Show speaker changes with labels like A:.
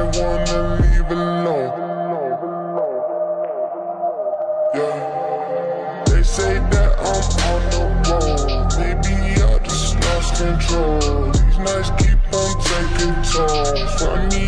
A: wanna leave alone. Yeah. They say that I'm on the road, maybe I just lost control. These nights keep on taking tolls. Find me